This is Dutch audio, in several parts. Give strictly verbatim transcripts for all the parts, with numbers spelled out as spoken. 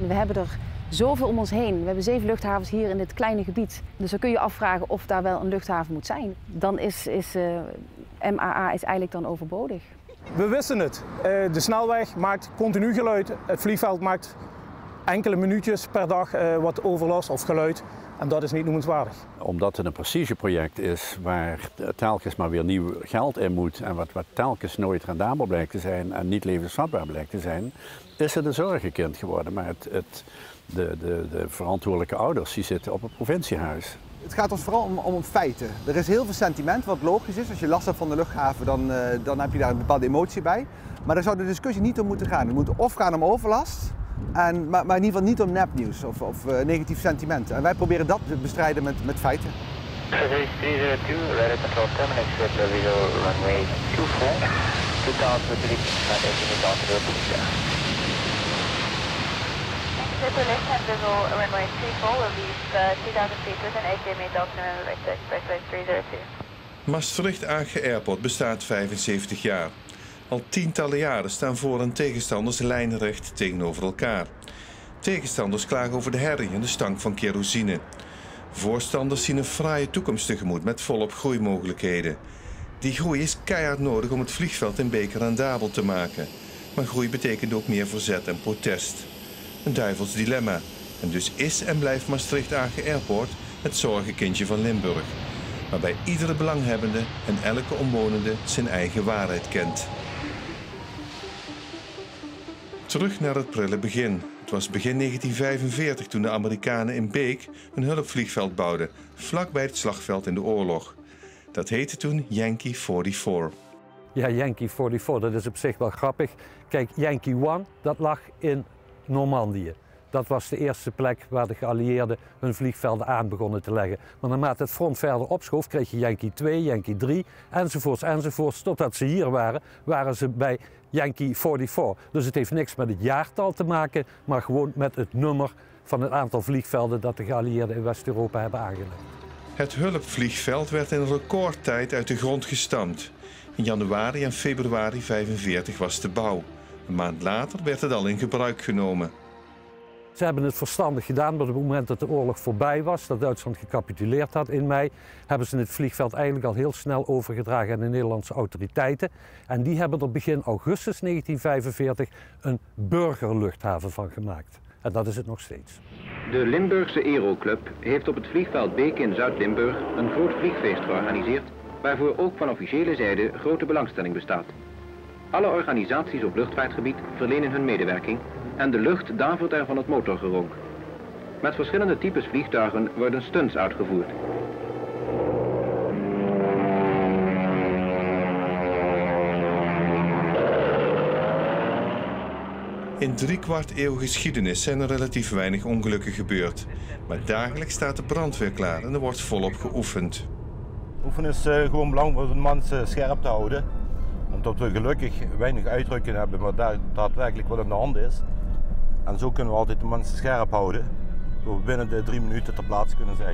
we hebben er zoveel om ons heen. We hebben zeven luchthavens hier in dit kleine gebied. Dus dan kun je afvragen of daar wel een luchthaven moet zijn. Dan is, is uh, M A A is eigenlijk dan overbodig. We wisten het. Uh, de snelweg maakt continu geluid. Het vliegveld maakt enkele minuutjes per dag uh, wat overlast of geluid. En dat is niet noemenswaardig. Omdat het een prestigeproject is waar telkens maar weer nieuw geld in moet en wat, wat telkens nooit rendabel blijkt te zijn en niet levensvatbaar blijkt te zijn, is het een zorgenkind geworden. Maar het, het, de, de, de verantwoordelijke ouders die zitten op het provinciehuis. Het gaat ons vooral om, om feiten. Er is heel veel sentiment, wat logisch is. Als je last hebt van de luchthaven, dan, uh, dan heb je daar een bepaalde emotie bij. Maar daar zou de discussie niet om moeten gaan. Het moet of gaan om overlast, en, maar, maar in ieder geval niet om nepnieuws of, of uh, negatief sentiment. En wij proberen dat te bestrijden met, met feiten. Maastricht-Agen Airport bestaat vijfenzeventig jaar. Al tientallen jaren staan voor- en tegenstanders lijnrecht tegenover elkaar. Tegenstanders klagen over de herrie en de stank van kerosine. Voorstanders zien een fraaie toekomst tegemoet met volop groeimogelijkheden. Die groei is keihard nodig om het vliegveld in Beek rendabel te maken. Maar groei betekent ook meer verzet en protest. Een duivels dilemma. En dus is en blijft Maastricht-Agen Airport het zorgenkindje van Limburg. Waarbij iedere belanghebbende en elke omwonende zijn eigen waarheid kent. Terug naar het prille begin. Het was begin negentien vijfenveertig toen de Amerikanen in Beek een hulpvliegveld bouwden, vlakbij het slagveld in de oorlog. Dat heette toen Yankee eenenveertig. Ja, Yankee eenenveertig, dat is op zich wel grappig. Kijk, Yankee één, dat lag in Normandië. Dat was de eerste plek waar de geallieerden hun vliegvelden aan begonnen te leggen. Maar naarmate het front verder opschoof, kreeg je Yankee twee, Yankee drie, enzovoorts, enzovoorts. Totdat ze hier waren, waren ze bij Yankee eenenveertig. Dus het heeft niks met het jaartal te maken, maar gewoon met het nummer van het aantal vliegvelden dat de geallieerden in West-Europa hebben aangelegd. Het hulpvliegveld werd in recordtijd uit de grond gestampt. In januari en februari vijfenveertig was de bouw. Een maand later werd het al in gebruik genomen. Ze hebben het verstandig gedaan, maar op het moment dat de oorlog voorbij was, dat Duitsland gecapituleerd had in mei, hebben ze het vliegveld eigenlijk al heel snel overgedragen aan de Nederlandse autoriteiten. En die hebben er begin augustus negentien vijfenveertig een burgerluchthaven van gemaakt. En dat is het nog steeds. De Limburgse Aeroclub heeft op het vliegveld Beek in Zuid-Limburg een groot vliegfeest georganiseerd, waarvoor ook van officiële zijde grote belangstelling bestaat. Alle organisaties op luchtvaartgebied verlenen hun medewerking en de lucht davert er van het motorgeronk. Met verschillende types vliegtuigen worden stunts uitgevoerd. In driekwart eeuw geschiedenis zijn er relatief weinig ongelukken gebeurd. Maar dagelijks staat de brandweer klaar en er wordt volop geoefend. Oefenen is uh, gewoon belangrijk om de mensen scherp te houden. Omdat we gelukkig weinig uitdrukking hebben, maar daar daadwerkelijk wat aan de hand is. En zo kunnen we altijd de mensen scherp houden, door we binnen de drie minuten ter plaatse kunnen zijn.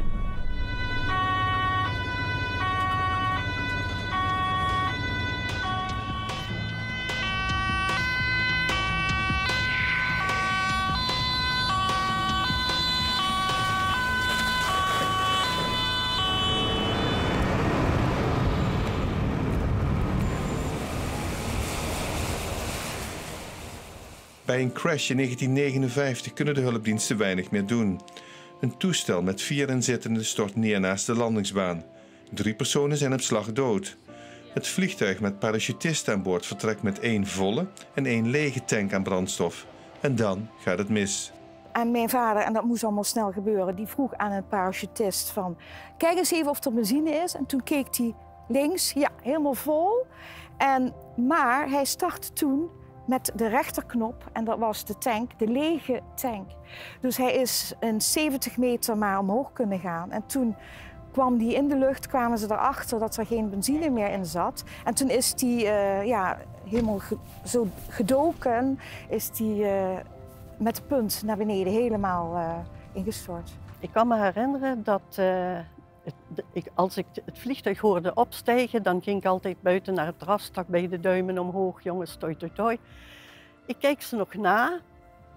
Bij een crash in negentien negenenvijftig kunnen de hulpdiensten weinig meer doen. Een toestel met vier inzittenden stort neer naast de landingsbaan. Drie personen zijn op slag dood. Het vliegtuig met parachutisten aan boord vertrekt met één volle en één lege tank aan brandstof. En dan gaat het mis. En mijn vader, en dat moest allemaal snel gebeuren, die vroeg aan een parachutist van, kijk eens even of er benzine is. En toen keek hij links, ja, helemaal vol. En, maar hij startte toen met de rechterknop en dat was de tank, de lege tank. Dus hij is een zeventig meter maar omhoog kunnen gaan. En toen kwam die in de lucht, kwamen ze erachter dat er geen benzine meer in zat. En toen is die uh, ja, helemaal ge zo gedoken, is die uh, met de punt naar beneden helemaal uh, ingestort. Ik kan me herinneren dat uh, het, ik, als ik het vliegtuig hoorde opstijgen, dan ging ik altijd buiten naar het terras, stak bij de duimen omhoog, jongens, toi toi toi. Ik keek ze nog na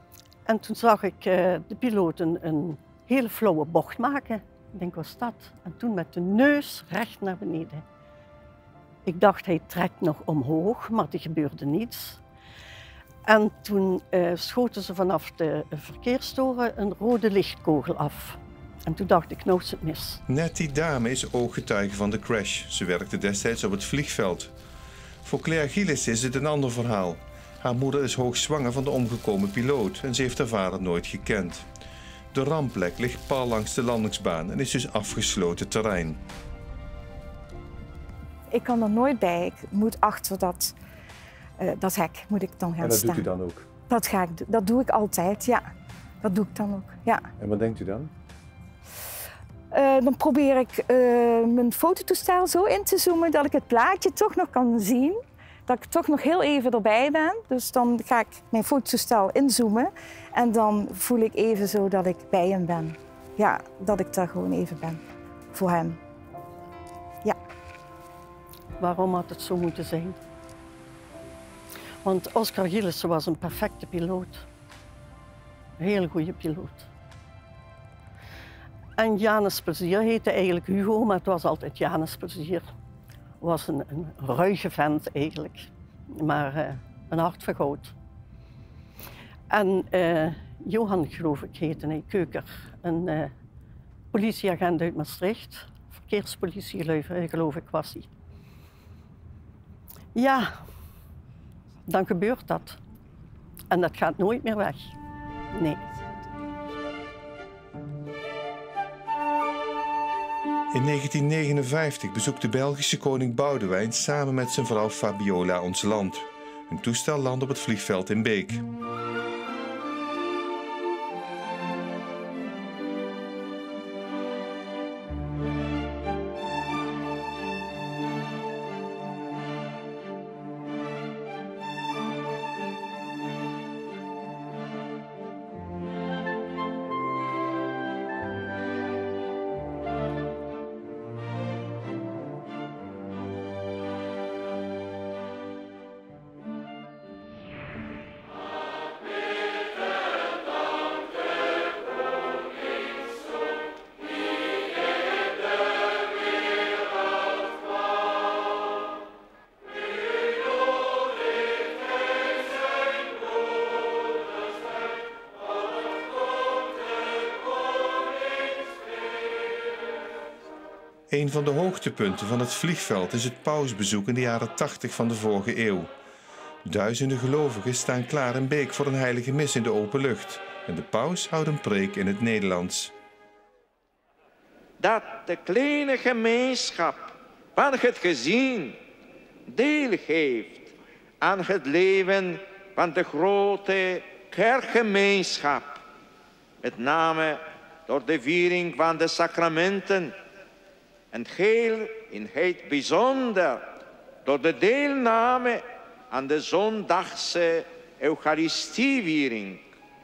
En toen zag ik uh, de piloot een, een hele flauwe bocht maken. Ik denk, wat is dat? En toen met de neus recht naar beneden. Ik dacht, hij trekt nog omhoog, maar er gebeurde niets. En toen uh, schoten ze vanaf de verkeerstoren een rode lichtkogel af. En toen dacht ik, nou is het mis. Net die dame is ooggetuige van de crash. Ze werkte destijds op het vliegveld. Voor Claire Gillis is het een ander verhaal. Haar moeder is hoogzwanger van de omgekomen piloot en ze heeft haar vader nooit gekend. De rampplek ligt pal langs de landingsbaan en is dus afgesloten terrein. Ik kan er nooit bij. Ik moet achter dat, uh, dat hek moet ik dan gaan en dat staan. doet u dan ook? Dat, ga ik, dat doe ik altijd, ja. Dat doe ik dan ook, ja. En wat denkt u dan? Uh, dan probeer ik uh, mijn fototoestel zo in te zoomen dat ik het plaatje toch nog kan zien. Dat ik toch nog heel even erbij ben. Dus dan ga ik mijn fototoestel inzoomen en dan voel ik even zo dat ik bij hem ben. Ja, dat ik daar gewoon even ben voor hem. Ja. Waarom had het zo moeten zijn? Want Oscar Gillissen was een perfecte piloot. Een hele goede piloot. En Janus Plezier heette eigenlijk Hugo, maar het was altijd Janus Plezier. Was een, een ruige vent eigenlijk, maar uh, een hart van goud. En uh, Johan, geloof ik, heette hij, Keuker, een uh, politieagent uit Maastricht. Verkeerspolitie, geloof ik, was hij. Ja, dan gebeurt dat. En dat gaat nooit meer weg. Nee. In negentien negenenvijftig bezoekt de Belgische koning Boudewijn samen met zijn vrouw Fabiola ons land. Hun toestel landt op het vliegveld in Beek. Een van de hoogtepunten van het vliegveld is het pausbezoek in de jaren tachtig van de vorige eeuw. Duizenden gelovigen staan klaar in Beek voor een heilige mis in de open lucht. En de paus houdt een preek in het Nederlands. Dat de kleine gemeenschap van het gezin deel heeft aan het leven van de grote kerkgemeenschap. Met name door de viering van de sacramenten. En heel in het bijzonder door de deelname aan de zondagse Eucharistieviering.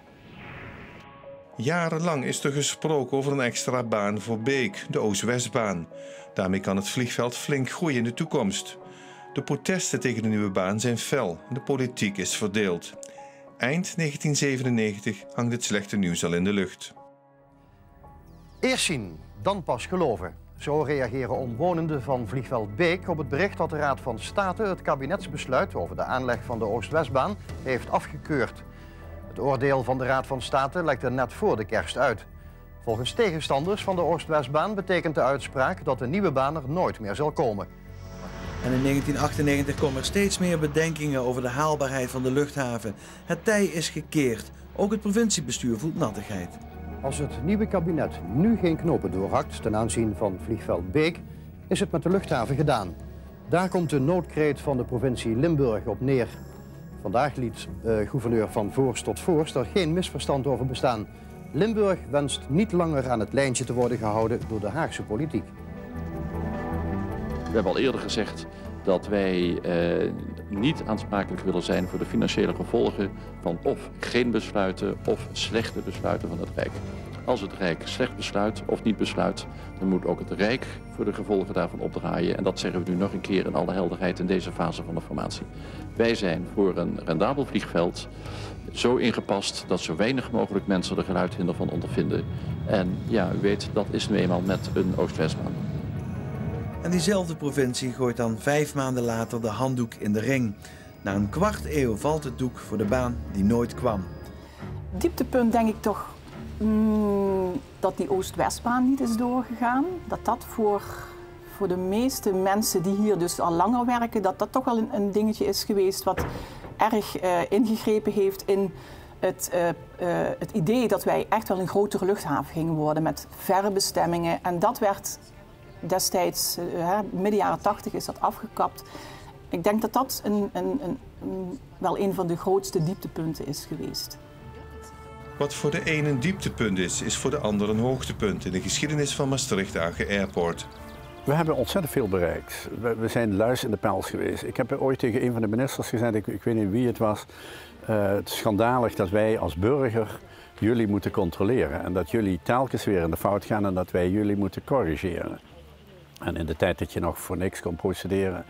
Jarenlang is er gesproken over een extra baan voor Beek, de Oost-Westbaan. Daarmee kan het vliegveld flink groeien in de toekomst. De protesten tegen de nieuwe baan zijn fel en de politiek is verdeeld. Eind negentien zevenennegentig hangt het slechte nieuws al in de lucht. Eerst zien, dan pas geloven. Zo reageren omwonenden van vliegveld Beek op het bericht dat de Raad van State het kabinetsbesluit over de aanleg van de Oost-Westbaan heeft afgekeurd. Het oordeel van de Raad van State lekte net voor de kerst uit. Volgens tegenstanders van de Oost-Westbaan betekent de uitspraak dat de nieuwe baan er nooit meer zal komen. En in negentien achtennegentig komen er steeds meer bedenkingen over de haalbaarheid van de luchthaven. Het tij is gekeerd. Ook het provinciebestuur voelt nattigheid. Als het nieuwe kabinet nu geen knopen doorhakt ten aanzien van vliegveld Beek, is het met de luchthaven gedaan. Daar komt de noodkreet van de provincie Limburg op neer. Vandaag liet uh, gouverneur Van Voorst tot Voorst er geen misverstand over bestaan. Limburg wenst niet langer aan het lijntje te worden gehouden door de Haagse politiek. We hebben al eerder gezegd dat wij eh, niet aansprakelijk willen zijn voor de financiële gevolgen van of geen besluiten of slechte besluiten van het Rijk. Als het Rijk slecht besluit of niet besluit, dan moet ook het Rijk voor de gevolgen daarvan opdraaien. En dat zeggen we nu nog een keer in alle helderheid in deze fase van de formatie. Wij zijn voor een rendabel vliegveld zo ingepast dat zo weinig mogelijk mensen er geluidhinder van ondervinden. En ja, u weet, dat is nu eenmaal met een Oost-Westbaan. En diezelfde provincie gooit dan vijf maanden later de handdoek in de ring. Na een kwart eeuw valt het doek voor de baan die nooit kwam. Dieptepunt denk ik toch mm, dat die Oost-Westbaan niet is doorgegaan. Dat dat voor, voor de meeste mensen die hier dus al langer werken, dat dat toch wel een, een dingetje is geweest wat erg uh, ingegrepen heeft in het, uh, uh, het idee dat wij echt wel een grotere luchthaven gingen worden met verre bestemmingen. En dat werd destijds, uh, midden jaren tachtig is dat afgekapt. Ik denk dat dat een, een, een, een, wel een van de grootste dieptepunten is geweest. Wat voor de een een dieptepunt is, is voor de ander een hoogtepunt in de geschiedenis van Maastricht-Agen Airport. We hebben ontzettend veel bereikt. We, we zijn luis in de pels geweest. Ik heb ooit tegen een van de ministers gezegd, ik, ik weet niet wie het was, uh, het is schandalig dat wij als burger jullie moeten controleren. En dat jullie telkens weer in de fout gaan en dat wij jullie moeten corrigeren. En in de tijd dat je nog voor niks kon procederen,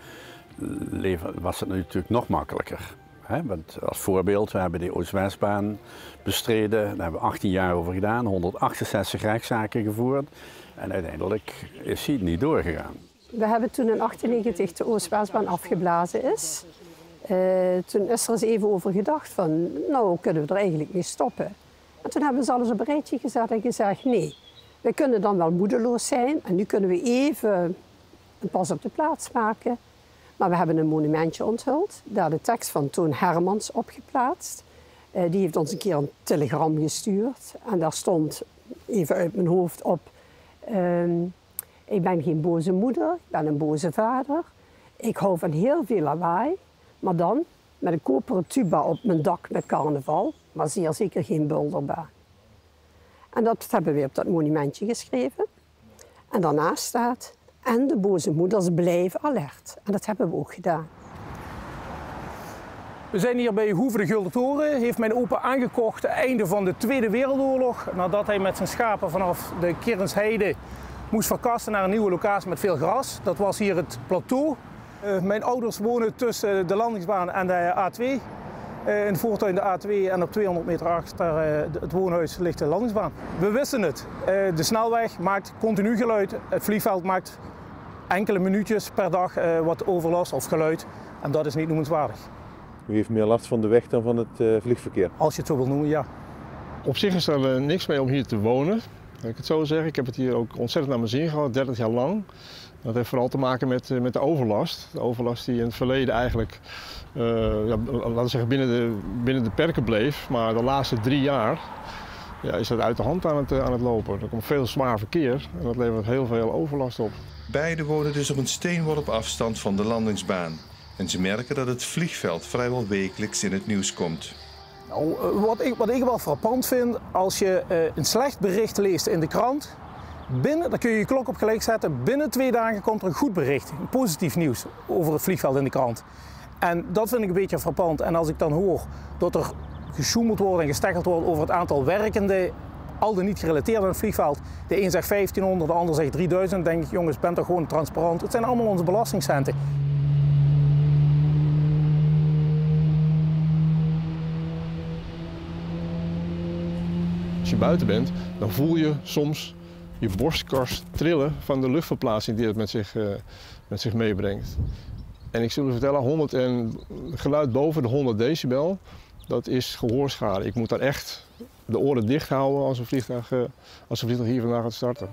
was het natuurlijk nog makkelijker. He, want als voorbeeld, we hebben die Oost-Westbaan bestreden, daar hebben we achttien jaar over gedaan, honderdachtenzestig rechtszaken gevoerd en uiteindelijk is die niet doorgegaan. We hebben toen in achtennegentig de Oost-Westbaan afgeblazen is. Uh, toen is er eens even over gedacht van, nou kunnen we er eigenlijk mee stoppen. En toen hebben we ze alles op een rijtje gezet en gezegd, nee, we kunnen dan wel moedeloos zijn en nu kunnen we even een pas op de plaats maken. Maar we hebben een monumentje onthuld, daar de tekst van Toon Hermans opgeplaatst. Uh, die heeft ons een keer een telegram gestuurd. En daar stond, even uit mijn hoofd op, uh, ik ben geen boze moeder, ik ben een boze vader. Ik hou van heel veel lawaai, maar dan met een koperen tuba op mijn dak met carnaval, maar zeer zeker geen bulderbaan. En dat hebben we op dat monumentje geschreven. En daarnaast staat, en de boze moeders blijven alert. En dat hebben we ook gedaan. We zijn hier bij Hoeve de Gulden Toren. Heeft mijn opa aangekocht einde van de Tweede Wereldoorlog. Nadat hij met zijn schapen vanaf de Kerensheide moest verkassen naar een nieuwe locatie met veel gras. Dat was hier het plateau. Uh, mijn ouders wonen tussen de landingsbaan en de A twee. Uh, in de voortuin de A twee en op tweehonderd meter achter uh, het woonhuis ligt de landingsbaan. We wisten het. Uh, de snelweg maakt continu geluid. Het vliegveld maakt enkele minuutjes per dag uh, wat overlast of geluid. En dat is niet noemenswaardig. U heeft meer last van de weg dan van het uh, vliegverkeer? Als je het zo wil noemen, ja. Op zich is er uh, niks mee om hier te wonen. Laat ik het zo zeggen. Ik heb het hier ook ontzettend naar mijn zin gehad, dertig jaar lang. Dat heeft vooral te maken met, met de overlast. De overlast die in het verleden eigenlijk uh, ja, laten we zeggen binnen, de, binnen de perken bleef. Maar de laatste drie jaar ja, is dat uit de hand aan het, aan het lopen. Er komt veel zwaar verkeer en dat levert heel veel overlast op. Beiden wonen dus op een steenworp afstand van de landingsbaan. En ze merken dat het vliegveld vrijwel wekelijks in het nieuws komt. Nou, wat, ik, wat ik wel frappant vind, als je uh, een slecht bericht leest in de krant, binnen, dan kun je je klok op gelijk zetten. Binnen twee dagen komt er een goed bericht, een positief nieuws over het vliegveld in de krant. En dat vind ik een beetje frappant. En als ik dan hoor dat er gesjoemeld wordt en gesteggeld wordt over het aantal werkenden, al dan niet gerelateerd aan het vliegveld. De een zegt vijftienhonderd, de ander zegt drieduizend. Dan denk ik, jongens, ben toch gewoon transparant. Het zijn allemaal onze belastingcenten. Als je buiten bent, dan voel je soms je borstkas trillen van de luchtverplaatsing die het met zich, uh, met zich meebrengt. En ik zal u vertellen, honderd en geluid boven de honderd decibel, dat is gehoorschade. Ik moet daar echt de oren dicht houden als een vliegtuig, uh, als een vliegtuig hier vandaag gaat starten.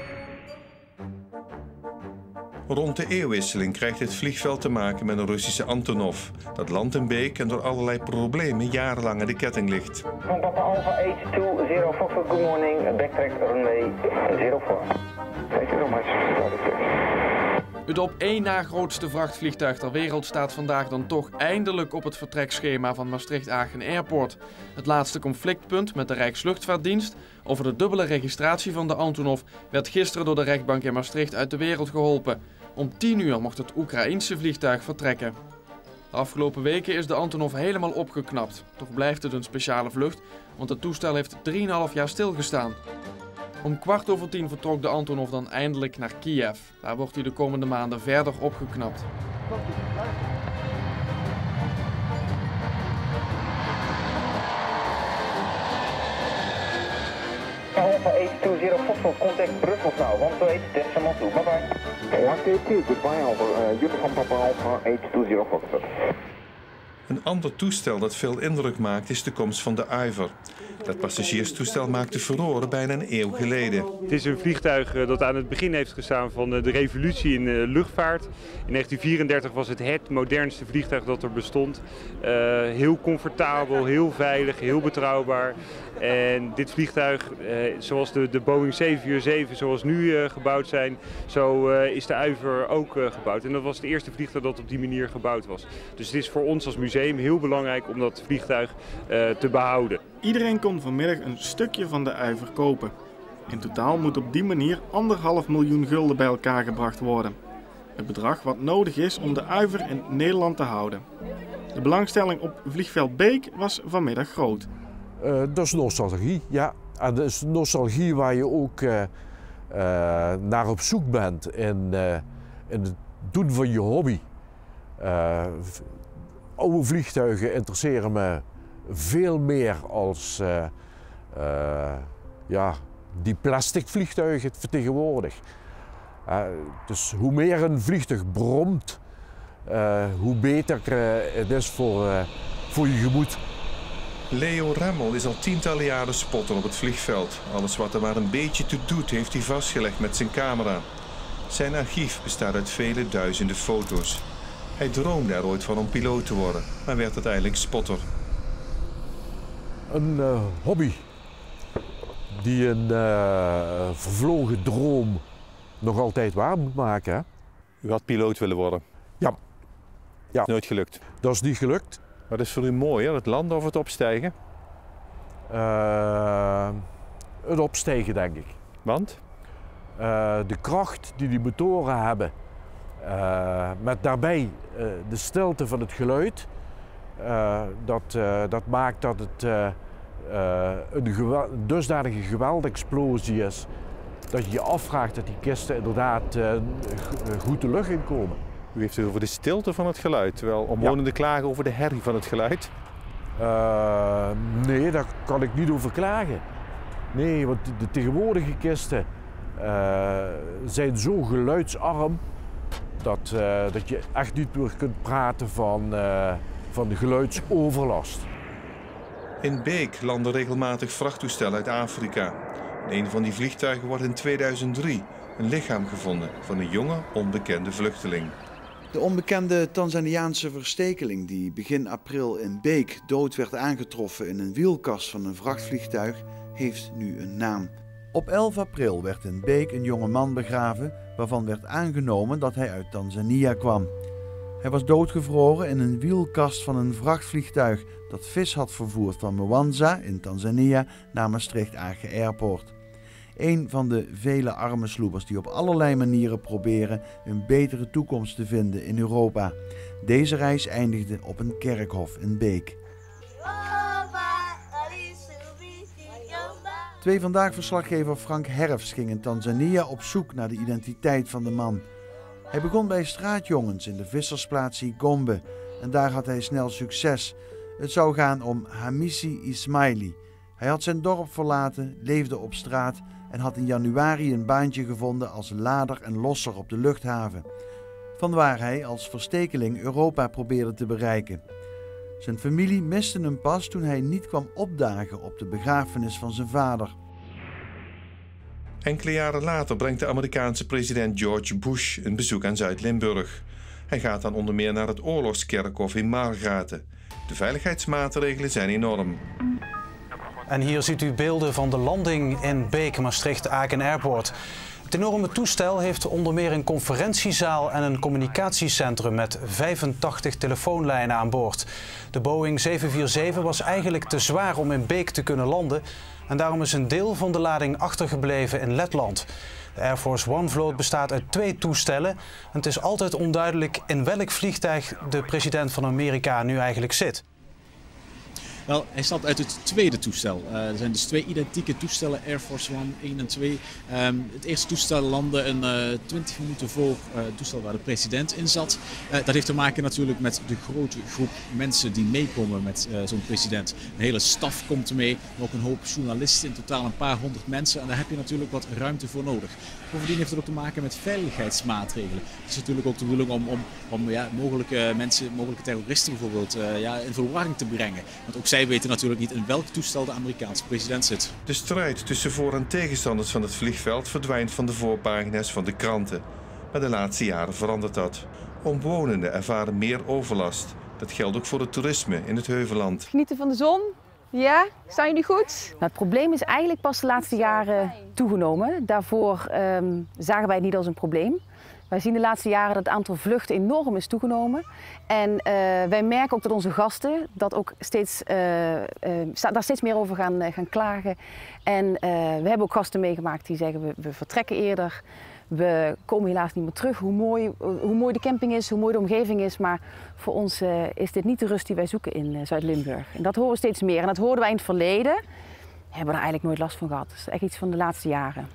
Rond de eeuwwisseling krijgt het vliegveld te maken met een Russische Antonov. Dat landt in Beek en door allerlei problemen jarenlang aan de ketting ligt. Van Papa Alpha eight two zero Foxtrot, good morning, backtrack runway zero four. Thank you very much. Het op één na grootste vrachtvliegtuig ter wereld staat vandaag dan toch eindelijk op het vertrekschema van Maastricht-Agen Airport. Het laatste conflictpunt met de Rijksluchtvaartdienst over de dubbele registratie van de Antonov werd gisteren door de rechtbank in Maastricht uit de wereld geholpen. Om tien uur mocht het Oekraïense vliegtuig vertrekken. De afgelopen weken is de Antonov helemaal opgeknapt. Toch blijft het een speciale vlucht, want het toestel heeft drieënhalf jaar stilgestaan. Om kwart over tien vertrok de Antonov dan eindelijk naar Kiev. Daar wordt hij de komende maanden verder opgeknapt. Alpha eight two zero Foxtrot, contact Brussels now, one two eight decimal two, bye bye. one two two, goodbye over, uh, uniform Papa Alpha eight two zero Foxtrot. Een ander toestel dat veel indruk maakt is de komst van de Iver. Dat passagierstoestel maakte furoren bijna een eeuw geleden. Het is een vliegtuig dat aan het begin heeft gestaan van de revolutie in de luchtvaart. In negentien vierendertig was het het modernste vliegtuig dat er bestond. Uh, heel comfortabel, heel veilig, heel betrouwbaar. En dit vliegtuig, uh, zoals de, de Boeing zeven vier zeven zoals nu uh, gebouwd zijn, zo uh, is de Iver ook uh, gebouwd. En dat was het eerste vliegtuig dat op die manier gebouwd was. Dus het is voor ons als museum heel belangrijk om dat vliegtuig uh, te behouden. Iedereen kon vanmiddag een stukje van de Iver kopen. In totaal moet op die manier anderhalf miljoen gulden bij elkaar gebracht worden. Het bedrag wat nodig is om de Iver in Nederland te houden. De belangstelling op vliegveld Beek was vanmiddag groot. Uh, dat is nostalgie, ja. En dat is nostalgie waar je ook uh, uh, naar op zoek bent in, uh, in het doen van je hobby. Uh, oude vliegtuigen interesseren me veel meer als uh, uh, ja, die plastic vliegtuigen vertegenwoordig. Uh, dus hoe meer een vliegtuig bromt, uh, hoe beter uh, het is voor, uh, voor je gemoed. Leo Remmel is al tientallen jaren spotter op het vliegveld. Alles wat er maar een beetje toe doet, heeft hij vastgelegd met zijn camera. Zijn archief bestaat uit vele duizenden foto's. Hij droomde er ooit van om piloot te worden, maar werd uiteindelijk spotter. Een uh, hobby die een uh, vervlogen droom nog altijd waar moet maken. Hè? U had piloot willen worden? Ja. ja. Nooit gelukt? Dat is niet gelukt. Wat is voor u mooier, het landen of het opstijgen? Uh, het opstijgen, denk ik. Want? Uh, de kracht die die motoren hebben, uh, met daarbij uh, de stilte van het geluid, uh, dat, uh, dat maakt dat het uh, uh, een, gewel een dusdanige geweldexplosie is, dat je je afvraagt dat die kisten inderdaad uh, goed de lucht in komen. U heeft het over de stilte van het geluid, terwijl omwonenden ja. klagen over de herrie van het geluid? Uh, nee, daar kan ik niet over klagen. Nee, want de tegenwoordige kisten uh, zijn zo geluidsarm dat, uh, dat je echt niet meer kunt praten van, uh, van de geluidsoverlast. In Beek landen regelmatig vrachttoestellen uit Afrika. In een van die vliegtuigen wordt in tweeduizend drie een lichaam gevonden van een jonge, onbekende vluchteling. De onbekende Tanzaniaanse verstekeling die begin april in Beek dood werd aangetroffen in een wielkast van een vrachtvliegtuig, heeft nu een naam. Op elf april werd in Beek een jonge man begraven waarvan werd aangenomen dat hij uit Tanzania kwam. Hij was doodgevroren in een wielkast van een vrachtvliegtuig dat vis had vervoerd van Mwanza in Tanzania naar Maastricht-Agen Airport. Een van de vele arme sloepers die op allerlei manieren proberen een betere toekomst te vinden in Europa. Deze reis eindigde op een kerkhof in Beek. Twee Vandaag-verslaggever Frank Herfs ging in Tanzania op zoek naar de identiteit van de man. Hij begon bij straatjongens in de vissersplaats Igombe en daar had hij snel succes. Het zou gaan om Hamisi Ismaili. Hij had zijn dorp verlaten, leefde op straat en had in januari een baantje gevonden als lader en losser op de luchthaven. Vanwaar hij als verstekeling Europa probeerde te bereiken. Zijn familie miste hem pas toen hij niet kwam opdagen op de begrafenis van zijn vader. Enkele jaren later brengt de Amerikaanse president George Bush een bezoek aan Zuid-Limburg. Hij gaat dan onder meer naar het oorlogskerkhof in Margraten. De veiligheidsmaatregelen zijn enorm. En hier ziet u beelden van de landing in Beek, Maastricht-Aken Airport. Het enorme toestel heeft onder meer een conferentiezaal en een communicatiecentrum met vijfentachtig telefoonlijnen aan boord. De Boeing zeven vier zeven was eigenlijk te zwaar om in Beek te kunnen landen en daarom is een deel van de lading achtergebleven in Letland. De Air Force One vloot bestaat uit twee toestellen en het is altijd onduidelijk in welk vliegtuig de president van Amerika nu eigenlijk zit. Wel, hij stapt uit het tweede toestel. Uh, er zijn dus twee identieke toestellen, Air Force One één en twee. Um, het eerste toestel landde een uh, twintig minuten voor uh, het toestel waar de president in zat. Uh, dat heeft te maken natuurlijk met de grote groep mensen die meekomen met uh, zo'n president. Een hele staf komt mee, ook een hoop journalisten, in totaal een paar honderd mensen. En daar heb je natuurlijk wat ruimte voor nodig. Bovendien heeft het ook te maken met veiligheidsmaatregelen. Het is natuurlijk ook de bedoeling om, om, om ja, mogelijke mensen, mogelijke terroristen bijvoorbeeld, uh, ja, in verwarring te brengen. Want ook zij weten natuurlijk niet in welk toestel de Amerikaanse president zit. De strijd tussen voor- en tegenstanders van het vliegveld verdwijnt van de voorpagina's van de kranten. Maar de laatste jaren verandert dat. Omwonenden ervaren meer overlast. Dat geldt ook voor het toerisme in het Heuvelland. Genieten van de zon. Ja, staan jullie goed? Nou, het probleem is eigenlijk pas de laatste jaren toegenomen. Daarvoor um, zagen wij het niet als een probleem. Wij zien de laatste jaren dat het aantal vluchten enorm is toegenomen. En uh, wij merken ook dat onze gasten dat ook steeds, uh, uh, daar steeds meer over gaan, uh, gaan klagen. En uh, we hebben ook gasten meegemaakt die zeggen we, we vertrekken eerder. We komen helaas niet meer terug, hoe mooi, hoe mooi de camping is, hoe mooi de omgeving is. Maar voor ons uh, is dit niet de rust die wij zoeken in uh, Zuid-Limburg. En dat horen we steeds meer. En dat hoorden wij in het verleden. Hebben we er eigenlijk nooit last van gehad. Dat is echt iets van de laatste jaren.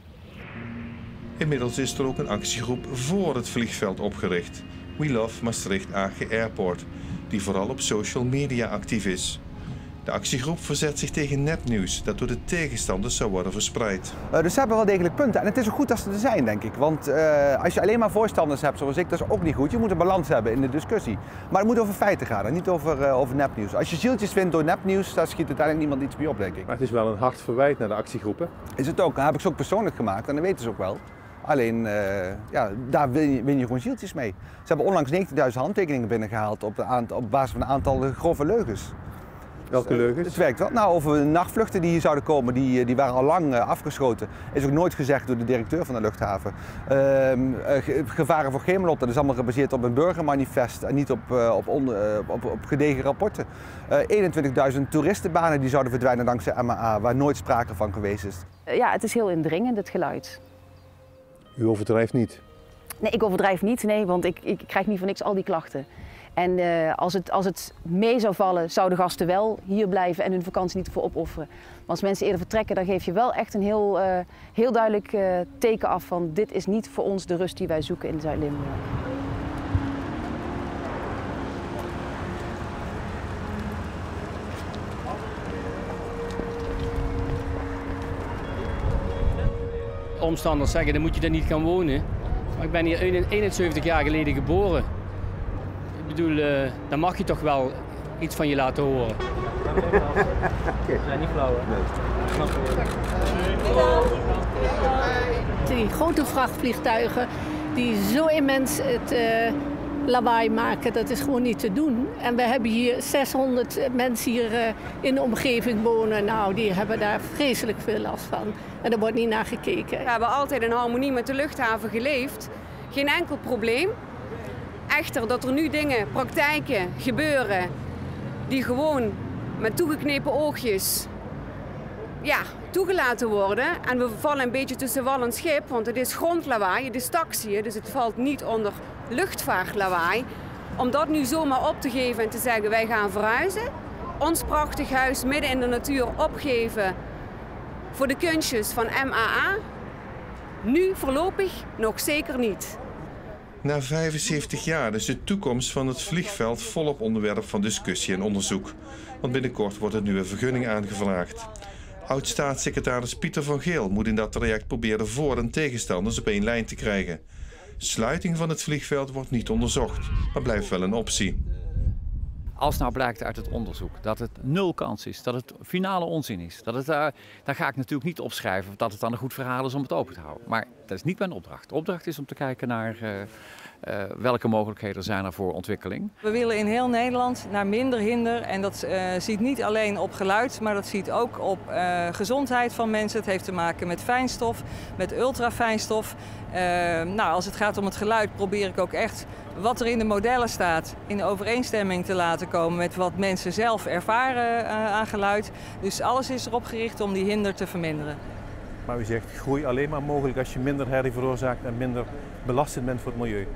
Inmiddels is er ook een actiegroep voor het vliegveld opgericht. We Love Maastricht Agen Airport, die vooral op social media actief is. De actiegroep verzet zich tegen nepnieuws dat door de tegenstanders zou worden verspreid. Uh, dus ze hebben wel degelijk punten. En het is ook goed dat ze er zijn, denk ik. Want uh, als je alleen maar voorstanders hebt zoals ik, dat is ook niet goed. Je moet een balans hebben in de discussie. Maar het moet over feiten gaan en niet over, uh, over nepnieuws. Als je zieltjes vindt door nepnieuws, daar schiet uiteindelijk niemand iets mee op, denk ik. Maar het is wel een hard verwijt naar de actiegroepen. Is het ook. Dat heb ik ze ook persoonlijk gemaakt en dat weten ze ook wel. Alleen, uh, ja, daar win je, win je gewoon zieltjes mee. Ze hebben onlangs negentigduizend handtekeningen binnengehaald op, aantal, op basis van een aantal grove leugens. Welke leugens? Het werkt wel. Nou, over nachtvluchten die hier zouden komen, die, die waren al lang uh, afgeschoten. Is ook nooit gezegd door de directeur van de luchthaven. Uh, uh, gevaren voor Gemelot, dat is allemaal gebaseerd op een burgermanifest en niet op, uh, op, on, uh, op, op gedegen rapporten. Uh, eenentwintigduizend toeristenbanen die zouden verdwijnen dankzij M A A, waar nooit sprake van geweest is. Ja, het is heel indringend, het geluid. U overdrijft niet? Nee, ik overdrijf niet, nee, want ik, ik krijg niet voor niks al die klachten. En uh, als, het, als het mee zou vallen, zouden gasten wel hier blijven en hun vakantie niet ervoor opofferen. Maar als mensen eerder vertrekken, dan geef je wel echt een heel, uh, heel duidelijk uh, teken af van dit is niet voor ons de rust die wij zoeken in Zuid-Limburg. Omstanders zeggen, dan moet je er niet gaan wonen. Maar ik ben hier eenenzeventig jaar geleden geboren. Ik bedoel, uh, dan mag je toch wel iets van je laten horen. We zijn niet flauw, hè? Die grote vrachtvliegtuigen die zo immens het uh, lawaai maken, dat is gewoon niet te doen. En we hebben hier zeshonderd mensen hier uh, in de omgeving wonen. Nou, die hebben daar vreselijk veel last van. En er wordt niet naar gekeken. We hebben altijd in harmonie met de luchthaven geleefd. Geen enkel probleem. Echter, dat er nu dingen, praktijken gebeuren die gewoon met toegeknepen oogjes ja, toegelaten worden. En we vallen een beetje tussen wal en schip, want het is grondlawaai, het is taxiën, dus het valt niet onder luchtvaartlawaai. Om dat nu zomaar op te geven en te zeggen wij gaan verhuizen, ons prachtig huis midden in de natuur opgeven voor de kunstjes van M A A, nu voorlopig nog zeker niet. Na vijfenzeventig jaar is de toekomst van het vliegveld volop onderwerp van discussie en onderzoek. Want binnenkort wordt er nu een vergunning aangevraagd. Oud-staatssecretaris Pieter van Geel moet in dat traject proberen voor- en tegenstanders op één lijn te krijgen. Sluiting van het vliegveld wordt niet onderzocht, maar blijft wel een optie. Als nou blijkt uit het onderzoek dat het nul kans is, dat het finale onzin is, dat het, uh, dan ga ik natuurlijk niet opschrijven dat het dan een goed verhaal is om het open te houden. Maar dat is niet mijn opdracht. De opdracht is om te kijken naar uh, uh, welke mogelijkheden zijn er voor ontwikkeling. We willen in heel Nederland naar minder hinder en dat uh, ziet niet alleen op geluid, maar dat ziet ook op uh, gezondheid van mensen. Het heeft te maken met fijnstof, met ultrafijnstof. Uh, nou, als het gaat om het geluid probeer ik ook echt wat er in de modellen staat in overeenstemming te laten komen met wat mensen zelf ervaren uh, aan geluid. Dus alles is erop gericht om die hinder te verminderen. Maar u zegt groei alleen maar mogelijk als je minder herrie veroorzaakt en minder belastend bent voor het milieu.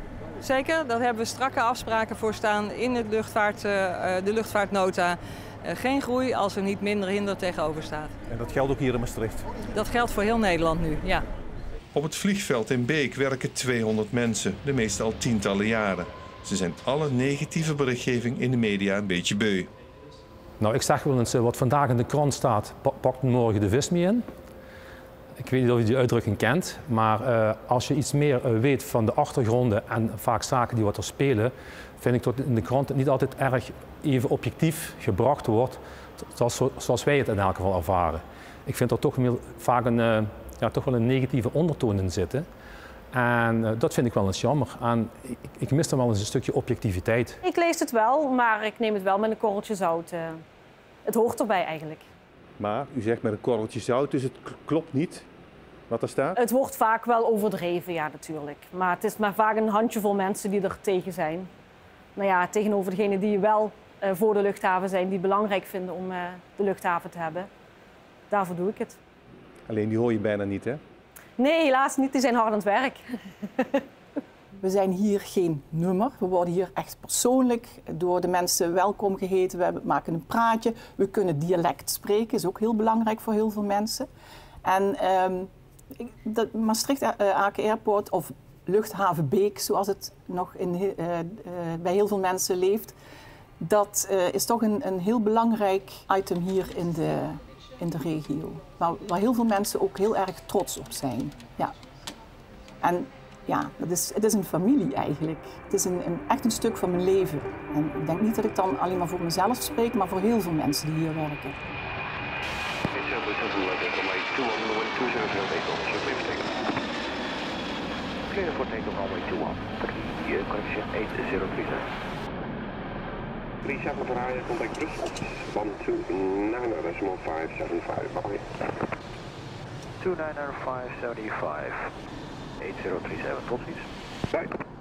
zeker. Daar hebben we strakke afspraken voor staan in het luchtvaart, uh, de luchtvaartnota. Uh, geen groei als er niet minder hinder tegenover staat. En dat geldt ook hier in Maastricht? Dat geldt voor heel Nederland nu, ja. Op het vliegveld in Beek werken tweehonderd mensen, de meeste al tientallen jaren. Ze zijn alle negatieve berichtgeving in de media een beetje beu. Nou, ik zeg wel eens, wat vandaag in de krant staat, pakt morgen de vis mee in. Ik weet niet of je die uitdrukking kent, maar uh, als je iets meer uh, weet van de achtergronden en vaak zaken die wat er spelen, vind ik dat in de krant niet altijd erg even objectief gebracht wordt, zoals, zoals wij het in elk geval ervaren. Ik vind er toch meer, vaak een, uh, ja, toch wel een negatieve ondertoon in zitten. En uh, dat vind ik wel eens jammer. En ik, ik mis dan wel eens een stukje objectiviteit. Ik lees het wel, maar ik neem het wel met een korreltje zout. Uh, het hoort erbij eigenlijk. Maar u zegt met een korreltje zout, dus het klopt niet wat er staat? Het wordt vaak wel overdreven, ja natuurlijk. Maar het is maar vaak een handjevol mensen die er tegen zijn. Nou ja, tegenover degenen die wel uh, voor de luchthaven zijn, die het belangrijk vinden om uh, de luchthaven te hebben. Daarvoor doe ik het. Alleen die hoor je bijna niet, hè? Nee, helaas niet. Die zijn hard aan het werk. We zijn hier geen nummer. We worden hier echt persoonlijk door de mensen welkom geheten. We maken een praatje. We kunnen dialect spreken. Is ook heel belangrijk voor heel veel mensen. En um, de Maastricht-Aken Airport, of luchthaven Beek, zoals het nog in, uh, uh, bij heel veel mensen leeft, dat uh, is toch een, een heel belangrijk item hier in de, in de regio. Waar, waar heel veel mensen ook heel erg trots op zijn. Ja. En ja, het is, het is een familie eigenlijk. Het is een, een, echt een stuk van mijn leven. En ik denk niet dat ik dan alleen maar voor mezelf spreek, maar voor heel veel mensen die hier werken. Clear for takeoff runway two one. three, correction eight zero three seven. three seven for higher, contact Brussels. one two nine decimal five seven five, bye. two nine five seven five. eight zero three seven, tot ziens. Bye.